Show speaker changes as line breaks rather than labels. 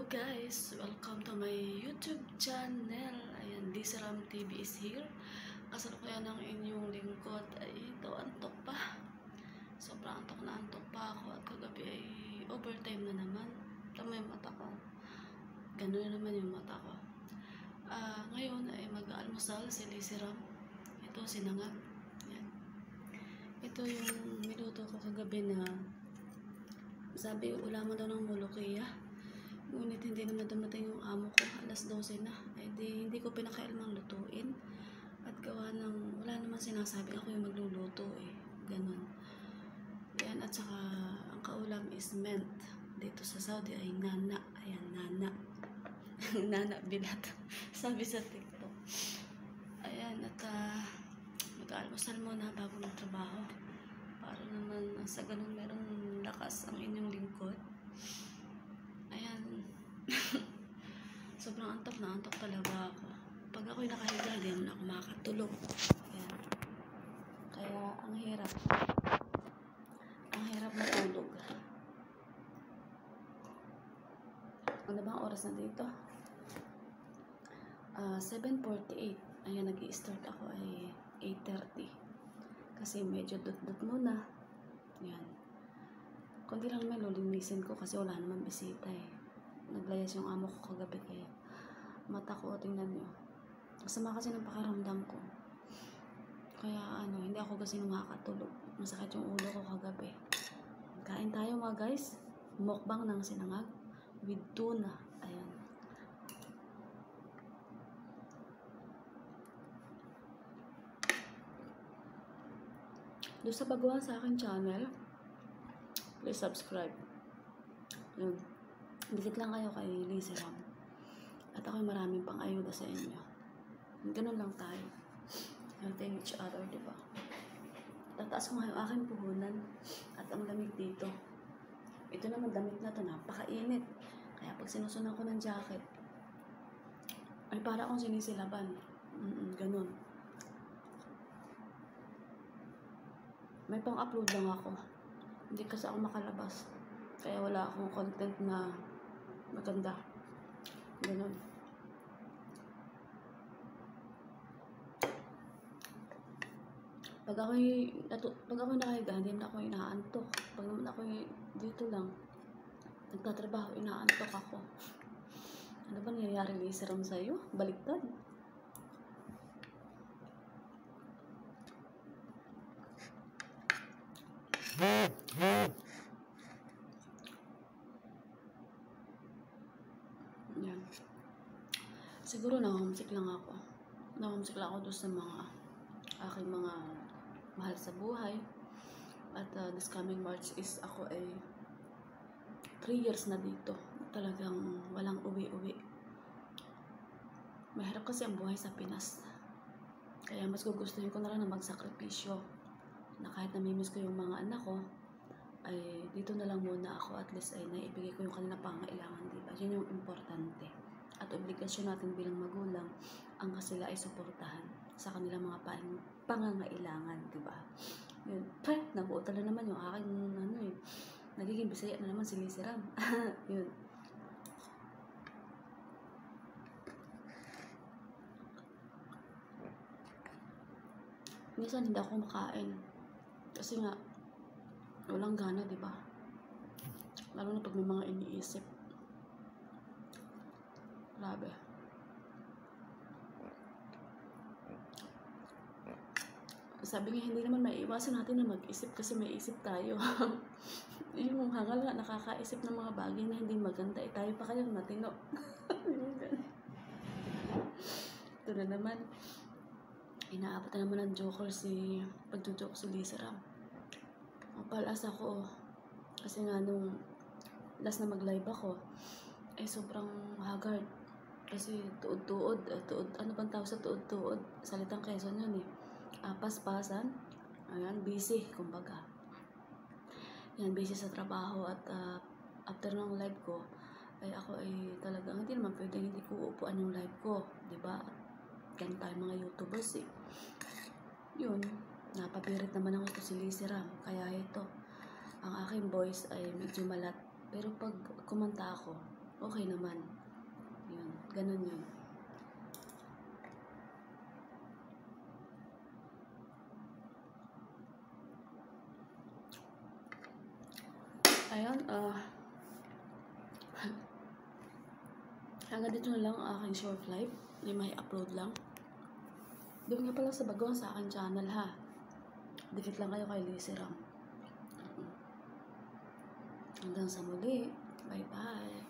guys, welcome to my YouTube channel. Ayan, Lisaram TV is here. Kasalukuyan ng inyong lingkod ay ito, antok pa. Sobrang antok na antok pa ako at kagabi ay overtime na naman. Tama yung mata ko. Ganun na naman yung mata ko. Ngayon ay mag-almusal si Lisaram. Ito, sinangag. Ayan. Ito yung minuto ko kagabi na sabi, ulaman daw ng mulukiya. Ngunit hindi naman dumating yung amo ko, alas 12 na. Hindi ko pinakailamang lutuin. At gawa ng, wala naman sinasabi ako yung magluluto eh. Ganun. Yan, at saka, ang kaulam is mint. Dito sa Saudi ay nana. Ayan, nana. Nana bilat. Sabi sa TikTok. Ayan, at mag-almusal muna bago magtrabaho. Para naman sa ganun meron lakas ang inyong lingkod. Ayan. Sobrang antok na antok talaga ako. Pag ako'y nakahiga, hindi naman ako makatulog. Ayan. Kaya ang hirap. Ang hirap matulog. Ano ba ang oras na dito? 7:48. Ayan, nag-i-start ako ay 8:30. Kasi medyo dot-dot muna. Ayan. Kundi lang naman lulinisin ko kasi wala naman bisita eh. Naglayas yung amo ko kagabi kaya mata ko, tingnan nyo. Masama kasi ng pakiramdam ko. Kaya hindi ako kasi makakatulog. Masakit yung ulo ko kagabi. Kain tayo mga guys. Mukbang ng sinangag with tuna. Ayan. Doon sa baguhan sa akin channel, please subscribe. Yun. Visit lang kayo kay Lisaram. At ako'y maraming pang ayuda sa inyo. Ganun lang tayo. Helping each other, diba? Tataas ko ngayon aking puhunan. At ang lamig dito. Ito naman damit na to, napakainit. Kaya pag sinusunan ko ng jacket, ay para akong sinisilaban. Ganun. May pang-upload lang ako. Hindi kasi ako makalabas. Kaya wala akong content na maganda. Ganun. Pag ako'y nakahiga, hindi na ako inaantok. Pag naman ako'y dito lang, nagtatrabaho, inaantok ako. Ano ba nangyayari, Lisaram, sa'yo? Baliktad. Yan. Siguro na-homesick lang ako. Na-homesick lang ako doon sa mga aking mga mahal sa buhay. At this coming March is ako ay 3 years na dito. Talagang walang uwi-uwi. Mahirap kasi ang buhay sa Pinas. Kaya mas gugustuhin ko na lang na magsakripisyo. Na kahit namimiss ko yung mga anak ko, ay dito na lang muna ako, at least ay naibigay ko yung kanilang pangangailangan, diba? Yun yung importante. At obligasyon natin bilang magulang ang sila ay suportahan sa kanilang mga pangangailangan, diba? Yun. Nabuotan na naman yung aking nagiging Bisaya na naman si Lisaram. Yun. Minsan hindi ako makain. Kasi nga, walang gana, diba? Lalo na pag may mga iniisip. Grabe. Sabi nga, hindi naman maiiwasan natin na mag-isip kasi may isip tayo. Yung hangal nga, nakakaisip ng mga bagay na hindi maganda. Tayo pa kayang matino. Ito na naman. Inaabot na naman ng joker pagjo-joke si Lisaram. Ang palas ako. Kasi nga nung last na mag-live ako, ay sobrang haggard. Kasi tuod-tuod. Ano bang tawag sa tuod-tuod? Salitang Quezon yun eh. Paspasan. Ayan, busy, kumbaga. Yan, busy sa trabaho. At after ng live ko, ay ako ay talagang hindi naman pwedeng hindi ko uupuan yung live ko. Diba? Ganun tayo mga YouTubers eh. Yun, napapirit naman ako ito si Lisaram. Kaya ito, ang aking voice ay medyo malat. Pero pag kumanta ako, okay naman. Yun, ganun yun. Ayun, hanggang dito na lang ang aking short life. May upload lang. Doon nga pala sa bago sa aking channel ha. Dikit lang kayo kay Lizzy Ram. Hanggang sa muli. Bye bye.